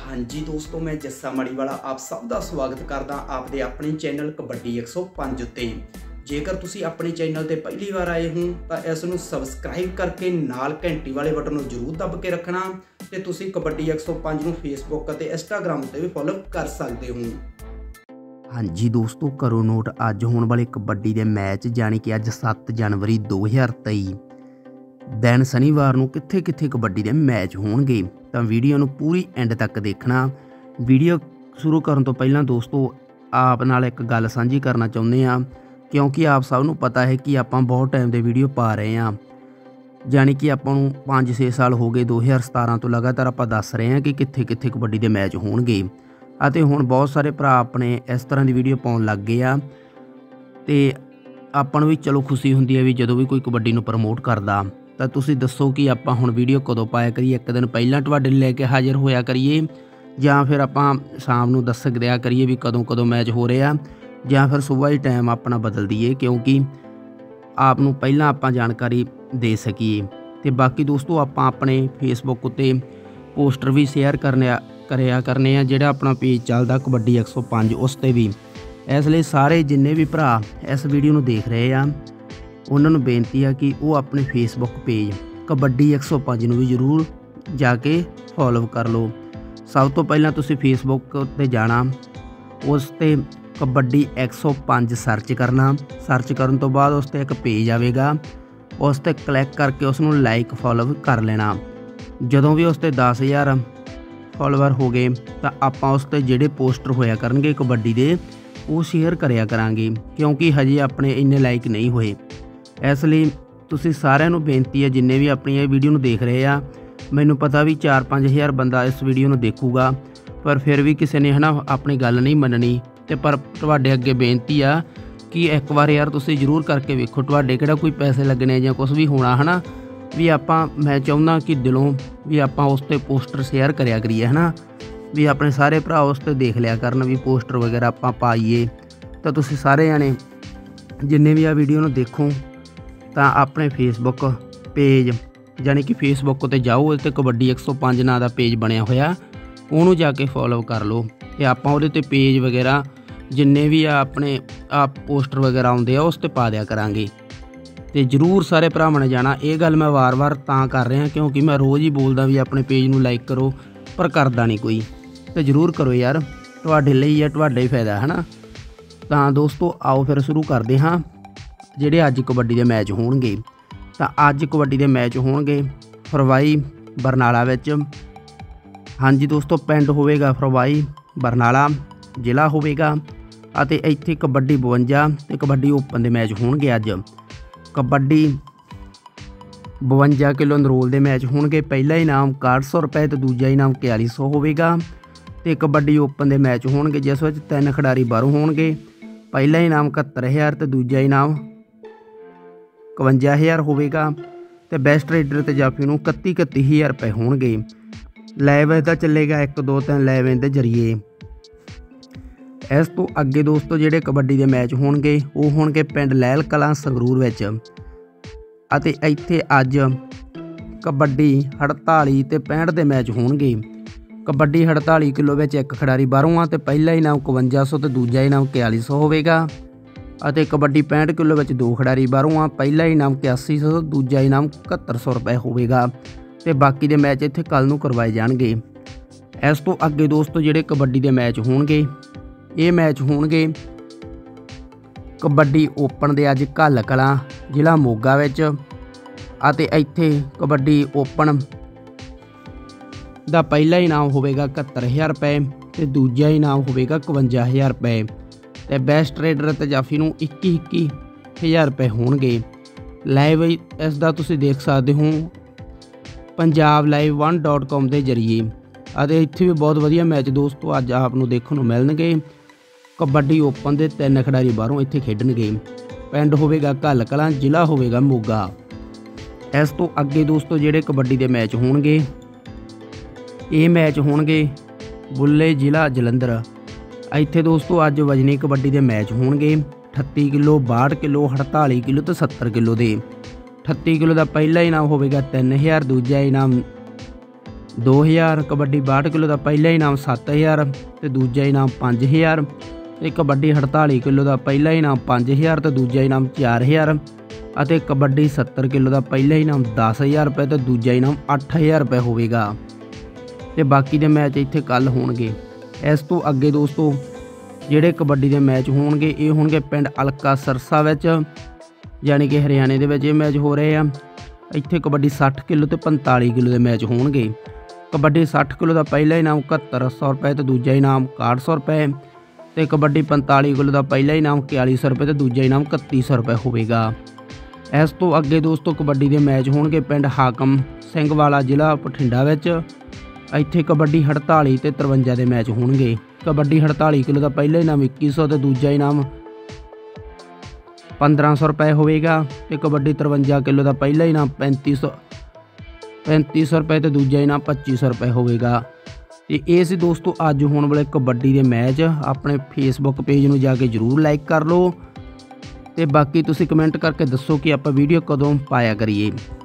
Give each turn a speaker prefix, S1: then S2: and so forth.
S1: हाँ जी दोस्तों, मैं जस्सा मड़ीवाला आप सब का स्वागत करदा आपदे अपने चैनल कबड्डी 105 उत्ते। जेकर तुसी अपने चैनल ते पहली बार आए हो तो इस नूं सबसक्राइब करके नाल घंटी वाले बटन नूं जरूर दब के रखना ते तुसी कबड्डी 105 नूं फेसबुक ते इंस्टाग्राम ते भी फॉलो कर सकते हो।
S2: हाँ जी दोस्तों, करो नोट अज होने वाले कबड्डी के मैच जानी कि अज 7 जनवरी 2023 दिन शनिवार नूं कित्थे कित्थे कबड्डी के मैच होणगे। तो वीडियो नूं पूरी एंड तक देखना। वीडियो शुरू करन तो पहला दोस्तों आप नाल एक गल साझी करना चाहुंदे आ, क्योंकि आप सब नूं पता है कि आपां बहुत टाइम दे वीडियो पा रहे हैं। जानी कि आपां नूं 5-6 साल हो गए, 2017 तो लगातार आपां दस रहे हैं कि कित्थे कित्थे कबड्डी के मैच होणगे। ਅਤੇ ਹੁਣ बहुत सारे भरा अपने इस तरह की वीडियो पाउण लग गए आ ते आपां नूं भी चलो खुशी हुंदी है भी जदों भी कोई कबड्डी नूं प्रमोट करदा ਤਾਂ ਤੁਸੀਂ ਦੱਸੋ कि आपां ਹੁਣ ਵੀਡੀਓ ਕਦੋਂ ਪਾਇਆ ਕਰੀਏ। ਇੱਕ ਦਿਨ ਪਹਿਲਾਂ ਤੁਹਾਡੇ ਲੈ ਕੇ ਹਾਜ਼ਰ ਹੋਇਆ ਕਰੀਏ ਜਾਂ ਫਿਰ ਆਪਾਂ ਸ਼ਾਮ ਨੂੰ ਦੱਸ ਦਿਆ ਕਰੀਏ ਵੀ ਕਦੋਂ ਕਦੋਂ ਮੈਚ ਹੋ ਰਿਹਾ, ਜਾਂ ਫਿਰ ਸਵੇਰ ਹੀ ਟਾਈਮ ਆਪਣਾ ਬਦਲ ਦਈਏ ਕਿਉਂਕਿ ਆਪ ਨੂੰ ਪਹਿਲਾਂ ਆਪਾਂ ਜਾਣਕਾਰੀ ਦੇ ਸਕੀਏ। ਤੇ ਬਾਕੀ ਦੋਸਤੋ ਆਪਾਂ ਆਪਣੇ ਫੇਸਬੁੱਕ ਉੱਤੇ ਪੋਸਟਰ ਵੀ ਸ਼ੇਅਰ ਕਰਿਆ ਕਰਨੇ ਆ, ਜਿਹੜਾ ਆਪਣਾ ਪੇਜ ਚੱਲਦਾ ਕਬੱਡੀ 105 ਉਸ 'ਤੇ ਵੀ। ਇਸ ਲਈ ਸਾਰੇ ਜਿੰਨੇ ਵੀ ਭਰਾ ਇਸ ਵੀਡੀਓ ਨੂੰ ਦੇਖ ਰਹੇ ਆ ਉਹਨਾਂ ਨੂੰ ਬੇਨਤੀ ਆ ਕਿ ਉਹ ਆਪਣੇ ਫੇਸਬੁੱਕ ਪੇਜ ਕਬੱਡੀ 105 ਨੂੰ ਵੀ ਜ਼ਰੂਰ ਜਾ ਕੇ ਫੋਲੋ ਕਰ ਲਓ। ਸਭ ਤੋਂ ਪਹਿਲਾਂ ਤੁਸੀਂ ਫੇਸਬੁੱਕ ਉੱਤੇ ਜਾਣਾ, ਉਸ 'ਤੇ ਕਬੱਡੀ 105 ਸਰਚ ਕਰਨਾ। ਸਰਚ ਕਰਨ ਤੋਂ ਬਾਅਦ ਉਸ 'ਤੇ ਇੱਕ ਪੇਜ ਆਵੇਗਾ, ਉਸ 'ਤੇ ਕਲਿੱਕ ਕਰਕੇ ਉਸ ਨੂੰ ਲਾਈਕ ਫੋਲੋ ਕਰ ਲੈਣਾ। ਜਦੋਂ ਵੀ ਉਸ 'ਤੇ 10,000 ਫੋਲੋਵਰ ਹੋ ਗਏ ਤਾਂ ਆਪਾਂ ਉਸ 'ਤੇ ਜਿਹੜੇ ਪੋਸਟਰ ਹੋਇਆ ਕਰਨਗੇ ਕਬੱਡੀ ਦੇ ਉਹ ਸ਼ੇਅਰ ਕਰਿਆ ਕਰਾਂਗੇ, ਕਿਉਂਕਿ ਹਜੇ ਆਪਣੇ ਇੰਨੇ ਲਾਈਕ ਨਹੀਂ ਹੋਏ। ਇਸ ਲਈ ਤੁਸੀਂ ਸਾਰਿਆਂ ਨੂੰ ਬੇਨਤੀ ਹੈ ਜਿੰਨੇ ਵੀ ਆਪਣੀ ਇਹ ਵੀਡੀਓ ਨੂੰ ਦੇਖ ਰਹੇ ਆ, ਮੈਨੂੰ ਪਤਾ ਵੀ 4-5 ਹਜ਼ਾਰ ਬੰਦਾ ਇਸ ਵੀਡੀਓ ਨੂੰ ਦੇਖੂਗਾ, ਪਰ ਫਿਰ ਵੀ ਕਿਸੇ ਨੇ ਆਪਣੀ ਗੱਲ ਨਹੀਂ ਮੰਨਣੀ। ਤੇ ਪਰ ਤੁਹਾਡੇ ਅੱਗੇ ਬੇਨਤੀ ਆ ਕਿ ਇੱਕ ਵਾਰ ਯਾਰ ਤੁਸੀਂ ਜ਼ਰੂਰ ਕਰਕੇ ਵੇਖੋ, ਤੁਹਾਡੇ ਕਿਹੜਾ ਕੋਈ ਪੈਸੇ ਲੱਗਣੇ ਜਾਂ ਕੁਝ ਵੀ ਹੋਣਾ ਵੀ ਆਪਾਂ ਮੈਂ ਚਾਹੁੰਦਾ ਕਿ ਦਿਲੋਂ ਵੀ ਆਪਾਂ ਉਸ 'ਤੇ ਪੋਸਟਰ ਸ਼ੇਅਰ ਕਰਿਆ ਕਰੀਏ ਵੀ ਆਪਣੇ ਸਾਰੇ ਭਰਾ ਉਸ 'ਤੇ ਦੇਖ ਲਿਆ ਕਰਨ ਵੀ ਪੋਸਟਰ ਵਗੈਰਾ ਆਪਾਂ ਪਾਈਏ। ਤਾਂ ਤੁਸੀਂ ਸਾਰੇ ਜਾਣੇ ਜਿੰਨੇ ਵੀ ਆ ਵੀਡੀਓ ਨੂੰ ਦੇਖੋ ਤਾਂ ਆਪਣੇ ਫੇਸਬੁੱਕ ਪੇਜ ਜਾਣੀ ਕਿ ਫੇਸਬੁੱਕ ਉੱਤੇ ਜਾਓ, ਉਹਦੇ 'ਤੇ ਕਬੱਡੀ 105 ਨਾਂ ਦਾ ਪੇਜ ਬਣਿਆ ਹੋਇਆ, ਉਹਨੂੰ ਜਾ ਕੇ ਫੋਲੋ ਕਰ ਲਓ। ਅਤੇ ਆਪਾਂ ਉਹਦੇ 'ਤੇ ਪੇਜ ਵਗੈਰਾ ਜਿੰਨੇ ਵੀ ਆ ਆਪਣੇ ਪੋਸਟਰ ਵਗੈਰਾ ਆਉਂਦੇ ਆ ਉਸ 'ਤੇ ਪਾ ਦਿਆ ਕਰਾਂਗੇ। ਤੇ ਜ਼ਰੂਰ ਸਾਰੇ ਭਰਾਵਾਂ ਨੇ ਜਾਣਾ। ਇਹ ਗੱਲ ਮੈਂ ਵਾਰ-ਵਾਰ ਤਾਂ ਕਰ ਰਿਹਾ ਕਿਉਂਕਿ ਮੈਂ ਰੋਜ਼ ਹੀ ਬੋਲਦਾ ਵੀ ਆਪਣੇ ਪੇਜ ਨੂੰ ਲਾਈਕ ਕਰੋ, ਪਰ ਕਰਦਾ ਨਹੀਂ ਕੋਈ। ਤੇ ਜ਼ਰੂਰ ਕਰੋ ਯਾਰ, ਤੁਹਾਡੇ ਲਈ ਆ, ਤੁਹਾਡਾ ਹੀ ਫਾਇਦਾ ਤਾਂ ਦੋਸਤੋ ਆਓ ਫਿਰ ਸ਼ੁਰੂ ਕਰਦੇ ਹਾਂ ਜਿਹੜੇ ਅੱਜ ਕਬੱਡੀ ਦੇ ਮੈਚ ਹੋਣਗੇ। ਤਾਂ ਅੱਜ ਕਬੱਡੀ ਦੇ ਮੈਚ ਹੋਣਗੇ ਫਰਵਾਈ ਬਰਨਾਲਾ ਵਿੱਚ। ਹਾਂਜੀ ਦੋਸਤੋ, ਪਿੰਡ ਹੋਵੇਗਾ ਫਰਵਾਈ, ਬਰਨਾਲਾ ਜ਼ਿਲ੍ਹਾ ਹੋਵੇਗਾ। ਅਤੇ ਇੱਥੇ ਕਬੱਡੀ 52 ਤੇ ਕਬੱਡੀ ਓਪਨ ਦੇ ਮੈਚ ਹੋਣਗੇ ਅੱਜ। कबड्डी 52 किलो नरोल के मैच होंगे। पहला इनाम 6100 रुपए तो दूजा इनाम 4100 होगा। तो कबड्डी ओपन के मैच होंगे जिस में 3 खिडारी बाहरों होंगे। पहला इनाम 71,000 तो दूजा इनाम 51,000 होगा। तो बेस्ट रेडर तो जाफी को 31,000 रुपए होंगे। लाइव इसका चलेगा 1 2 3 लाइव के जरिए। इस तो अगे दोस्तों ਜਿਹੜੇ कबड्डी के मैच होंगे वो होंगे पिंड लहल कलां संगरूर विच। ਅਤੇ ਇੱਥੇ ਅੱਜ कबड्डी 48 ਤੇ 65 ਦੇ मैच होंगे। कबड्डी 48 किलो ਵਿੱਚ एक खिडारी बाहरों आ तो पहला इनाम 5100 तो दूजा इनाम 4100 होगा। ਅਤੇ कबड्डी 65 किलो ਵਿੱਚ 2 खिडारी बाहरों आ, पहला इनाम 8100 तो दूजा इनाम 7100 रुपए होगा। तो बाकी के मैच इत्थे कल नूं करवाए जाणगे। इस तो अगे दोस्तों ਜਿਹੜੇ कबड्डी के मैच होंगे ये मैच होंगे कबड्डी ओपन के अज घल कलां जिला मोगा विच। ਅਤੇ ਇੱਥੇ कबड्डी ओपन ਦਾ पहला इनाम होगा 71,000 रुपए तो दूजा इनाम होगा 51,000 रुपए। तो बेस्ट रेडर ते जाफी नूं 21,000 रुपए होणगे। लाइव इसका तुसीं देख सकते हो punjablive1.com के जरिए। ਅਤੇ ਇੱਥੇ भी बहुत वधिया मैच दोस्तों अज आपनूं देखण नूं मिलणगे। कबड्डी ओपन के 3 खिडारी बाहरों इत्थे खेडणगे। पिंड होवेगा घल कलां, जिला होवेगा मोगा। इस तो अगे दोस्तों ਜਿਹੜੇ कबड्डी के मैच होणगे ये मैच होणगे बुल्ले जिला जलंधर। ਇੱਥੇ दोस्तों अज वजनी कबड्डी के मैच होणगे 38 किलो 62 किलो 48 किलो तो 70 किलो के। 38 किलो का पहला इनाम होवेगा 3,000, दूजा इनाम 2000। कबड्डी 62 किलो का पहला इनाम 7000 तो दूजा इनाम 5000। तो कबड्डी 48 किलो का पहला इनाम 5000 तो दूजा इनाम 4000। ਅਤੇ कबड्डी 70 किलो का पहला इनाम 10000 रुपये तो दूजा इनाम 8000 रुपये होਵੇਗਾ। ਤੇ बाकी ਦੇ मैच ਇੱਥੇ ਕੱਲ ਹੋਣਗੇ। ਇਸ ਤੋਂ ਅੱਗੇ ਦੋਸਤੋ ਜਿਹੜੇ कबड्डी ਦੇ मैच ਹੋਣਗੇ ਇਹ ਹੋਣਗੇ ਪਿੰਡ ਅਲਕਾ ਸਰਸਾ ਵਿੱਚ, ਯਾਨੀ ਕਿ ਹਰਿਆਣੇ ਦੇ ਵਿੱਚ ਇਹ ਮੈਚ ਹੋ ਰਹੇ ਆ। ਇੱਥੇ कबड्डी 60 किलो ਤੇ 45 किलो ਦੇ ਮੈਚ ਹੋਣਗੇ। कबड्डी 60 किलो ਦਾ ਪਹਿਲਾ ਇਨਾਮ 7100 रुपये तो दूजा इनाम 6100 रुपये। ਤੇ कबड्डी 45 किलो ਦਾ ਪਹਿਲਾ ਇਨਾਮ 4100 रुपये तो दूजा इनाम 3100 रुपये ਹੋਵੇਗਾ। ਇਸ ਤੋਂ ਅੱਗੇ ਦੋਸਤੋ कबड्डी ਦੇ ਮੈਚ ਹੋਣਗੇ ਪਿੰਡ ਹਾਕਮ ਸਿੰਘ ਵਾਲਾ ਜ਼ਿਲ੍ਹਾ ਬਠਿੰਡਾ ਵਿੱਚ। ਇੱਥੇ कबड्डी 48 ਤੇ 53 ਦੇ ਮੈਚ ਹੋਣਗੇ। कबड्डी 48 किलो ਦਾ ਪਹਿਲਾ ਇਨਾਮ 2100 ਤੇ ਦੂਜਾ ਇਨਾਮ 1500 रुपये ਹੋਵੇਗਾ। ਤੇ कबड्डी 53 किलो ਦਾ ਪਹਿਲਾ ਇਨਾਮ 3500 रुपये ਤੇ ਦੂਜਾ ਇਨਾਮ 2500 रुपये ਹੋਵੇਗਾ। ਤੇ ਇਹ ਸੀ ਦੋਸਤੋ ਅੱਜ ਹੋਣ ਵਾਲੇ कबड्डी ਦੇ ਮੈਚ। ਆਪਣੇ ਫੇਸਬੁੱਕ ਪੇਜ ਨੂੰ ਜਾ ਕੇ ਜ਼ਰੂਰ ਲਾਈਕ ਕਰ ਲਓ ਤੇ ਬਾਕੀ ਤੁਸੀਂ ਕਮੈਂਟ ਕਰਕੇ ਦੱਸੋ ਕਿ ਆਪਾਂ ਵੀਡੀਓ ਕਦੋਂ ਪਾਇਆ ਕਰੀਏ।